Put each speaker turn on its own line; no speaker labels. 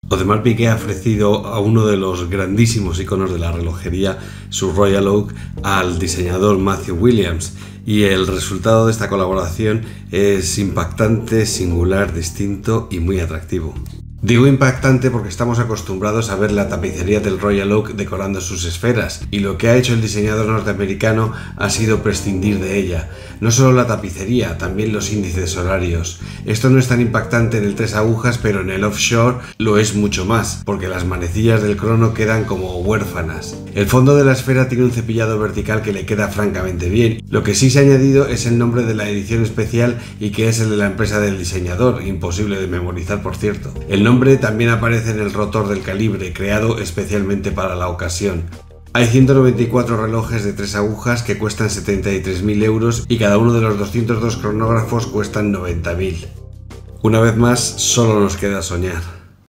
Audemars Piguet ha ofrecido a uno de los grandísimos iconos de la relojería, su Royal Oak, al diseñador Matthew Williams, y el resultado de esta colaboración es impactante, singular, distinto y muy atractivo. Digo impactante porque estamos acostumbrados a ver la tapicería del Royal Oak decorando sus esferas, y lo que ha hecho el diseñador norteamericano ha sido prescindir de ella. No solo la tapicería, también los índices horarios. Esto no es tan impactante en el 3 agujas, pero en el offshore lo es mucho más, porque las manecillas del crono quedan como huérfanas. El fondo de la esfera tiene un cepillado vertical que le queda francamente bien. Lo que sí se ha añadido es el nombre de la edición especial, y que es el de la empresa del diseñador, imposible de memorizar por cierto. El nombre también aparece en el rotor del calibre, creado especialmente para la ocasión. Hay 194 relojes de 3 agujas que cuestan 73.000 euros y cada uno de los 202 cronógrafos cuestan 90.000. Una vez más, solo nos queda soñar.